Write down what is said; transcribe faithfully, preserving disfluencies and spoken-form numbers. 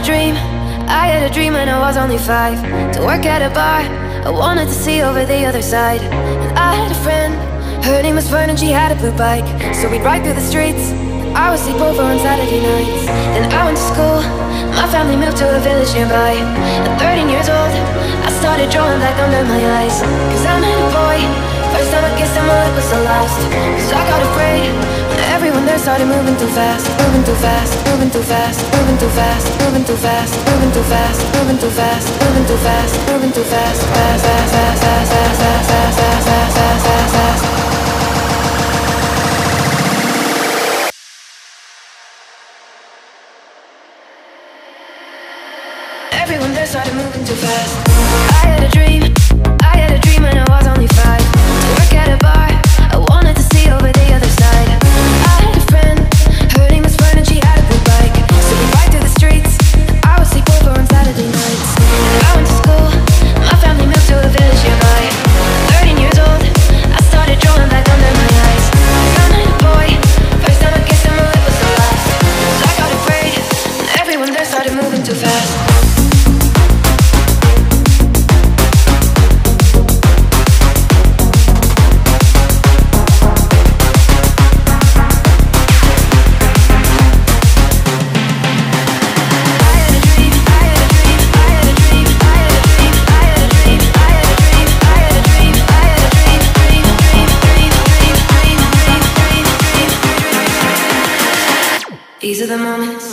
dream, I had a dream when I was only five, to work at a bar, I wanted to see over the other side. And I had a friend, her name was Vern, and she had a blue bike. So we'd ride through the streets, I would sleep over on Saturday nights. Then I went to school, my family moved to a village nearby. At thirteen years old, I started drawing black under my eyes. Cause I'm a boy, first time I kissed him, my lip was the last. Cause I got afraid when everyone there started moving too fast. Moving too fast, moving too fast, moving too fast, moving too fast, moving too fast, moving too fast, moving too fast, moving too fast, fast, fast, fast, fast, fast, fast, fast, fast, fast, fast, fast, fast. Everyone there started moving too fast. I had a dream, I had a dream when I was only five, to work at a bar, I wanted to see over the other side. I had a friend, her name was Vern, and she had a blue bike. So we'd ride through the streets, I would sleep over on Saturday nights. And I went to school, my family moved to a village nearby. thirteen years old, I started drawing black under my eyes. Cause I'm a boy, first time I kissed him, my lip was the last. So I got afraid when everyone there started moving too fast. These are the moments